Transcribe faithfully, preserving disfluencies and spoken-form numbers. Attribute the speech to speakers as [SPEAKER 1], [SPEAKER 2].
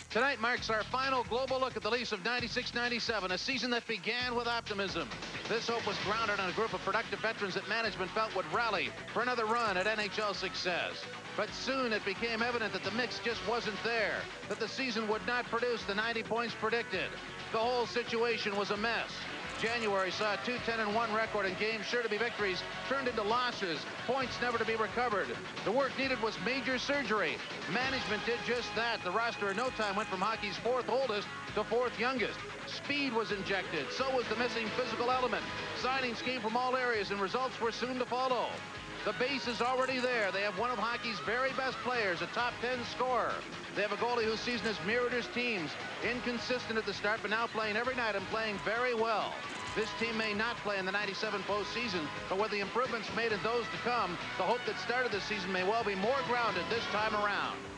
[SPEAKER 1] Tonight marks our final global look at the Leafs of ninety-six ninety-seven, a season that began with optimism. This hope was grounded on a group of productive veterans that management felt would rally for another run at N H L success. But soon it became evident that the mix just wasn't there, that the season would not produce the ninety points predicted. The whole situation was a mess. January saw a two ten and one record, and games sure to be victories turned into losses, points never to be recovered. The work needed was major surgery. Management did just that. The roster in no time went from hockey's fourth oldest to fourth youngest. Speed was injected, so was the missing physical element. Signings came from all areas, and results were soon to follow. The base is already there. They have one of hockey's very best players, a top ten scorer. They have a goalie whose season has mirrored his team's. Inconsistent at the start, but now playing every night and playing very well. This team may not play in the ninety-seven postseason, but with the improvements made in those to come, the hope that started the season may well be more grounded this time around.